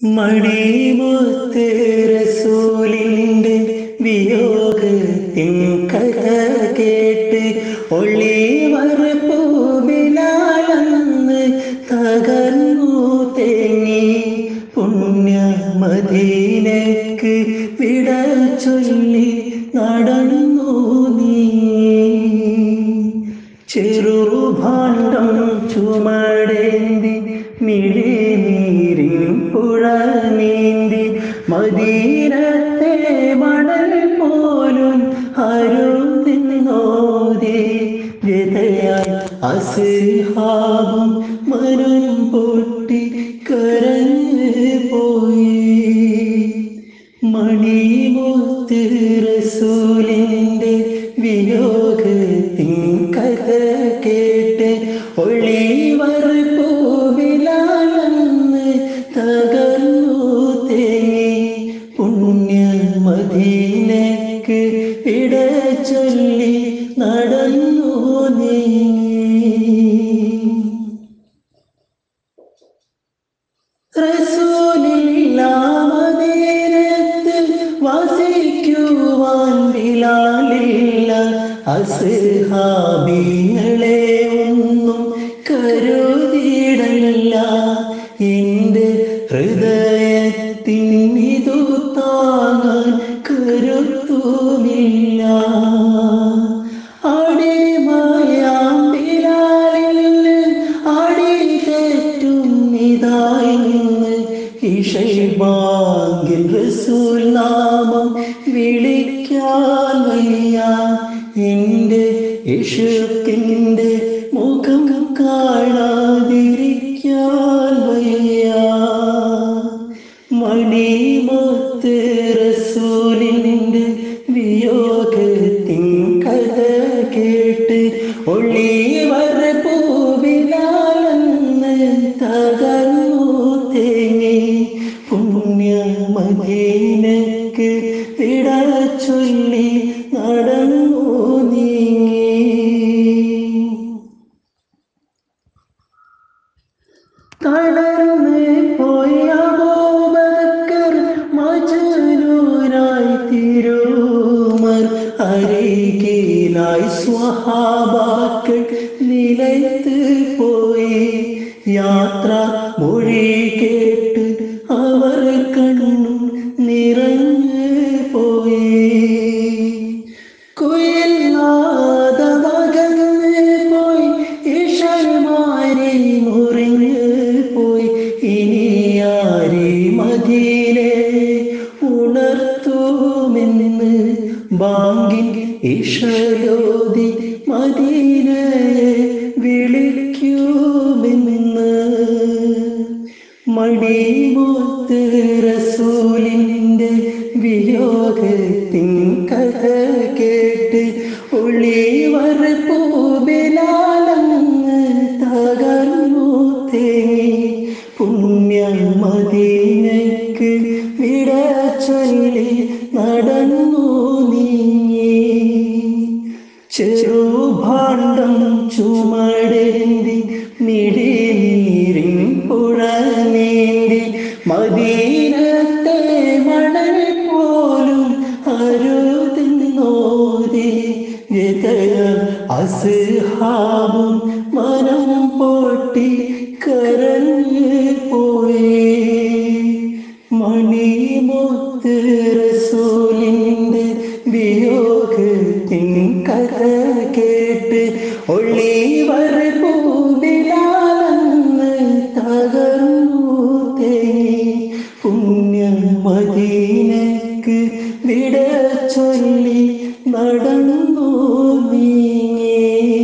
മണിമുത്ത് റസൂലിന്റെ വിയോഗത്തിൻ കഥ കേട്ട് ഒളിവർ പൂവിലാളന്ന് തകർന്നു തേങ്ങി പുണ്യ മദീനക്ക് വിട ചൊല്ലി നടന്നു നീ. ചെറുഭാണ്ഡം ചുമടേന്തി മിഴിനീരിൻ പുഴ നീന്തി മദീനത്തെ മണൽ പോലും അരുതിന്നോതി വ്യതയായി അസ്ഹാബും മനം പൊട്ടി കരഞ്ഞു പോയി. മണിമുത്ത് റസൂലിന്റെ വിയോഗത്തിൻ കഥ കേട്ട് ഒളിവർ പൂവിലാളന്ന് തകർന്നു തേങ്ങി പുണ്യ മദീനക്ക് വിട ചൊല്ലി നടന്നു നീ. റസൂലില്ല മദീനത്ത് വസിക്കുവാൻ ബിലാലില്ല. അസ്ഹാബികളെ ഒന്നും കരുതിയിടല്ല. എൻ്റെ ഹൃദയത്തിനിതു താങ്ങാൻ കരുത്തുമില്ല. അടിമയാം ബിലാലിൽ അടിതെറ്റും ഇതായിന്ന് ഇശൈബാങ്കിൽ റസൂൽ നാമം വിളിക്കാൻ വയ്യ. എൻ്റെ ഇഷ്കിൻ്റെ മുഖം കാണാതിരിക്കാൻ വയ്യ. മണിമുത്ത് റസൂലിന്റെ വിയോഗത്തിൻ കഥ കേട്ട് ഒളിവർ പൂവിലാളന്ന് തകർന്നു തേങ്ങി പുണ്യ മദീനക്ക് വിട ചൊല്ലി നടന്നു നീങ്ങി. തളർന്ന് പോയ അബൂബക്കർ മജ്നൂനായി തിരുമർ അരികിലായി സ്വഹാബാക്കൾ നിലത്ത് പോയി. യാത്ര മൊഴി കേട്ട് അവർ കണ്ണു നിറഞ്ഞു പോയി. കുയിലാതമകന്ന് പോയി ഇശൽമാരി മുറിഞ്ഞു പോയി. ഇനി ആരി മദീനെ ഉണർത്തുമെന്ന് ബാങ്കിൻ ഇശലോതി മദീനയെ വിളിക്കുമെന്ന്. മണിമുത്ത് റസൂലിന്റെ വിയോഗത്തിൻ കഥ കേട്ട് ഒളിവർ പൂവിലാളന്ന് തകർന്നു തേങ്ങി പുണ്യ മദീനക്ക് വിട ചൊല്ലി നടന്നു നീങ്ങി. ചെറുഭാണ്ഡം ചുമടേന്തി മിഴിനീരിൻ പുഴ നീന്തി മദീനത്തെ മണൽ പോലും അരുതിന്നോതി വ്യതയ അസ്ഹാബും മനം പൊട്ടി കരഞ്ഞു പോയി. മണിമുത്ത് റസൂലിന്റെ വിയോഗത്തിൻ കഥ കേട്ട് ഒളിവർ പൂവിലാളന്ന് തകർന്നു തേങ്ങി പുണ്യ മദീനക്ക് വിട ചൊല്ലി നടന്നു നീങ്ങി.